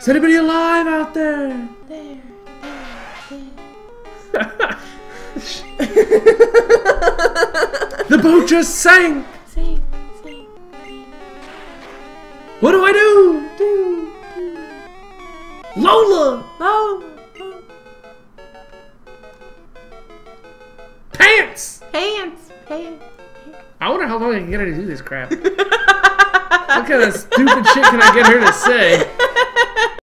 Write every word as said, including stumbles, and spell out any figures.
Is anybody alive out there? There, there, there. The boat just sank. Sing, sing, sing. What do I do? Do, do. Lola! Oh, oh. Pants! Pants, pants. I wonder how long I can get her to do this crap. What kind of stupid shit can I get her to say?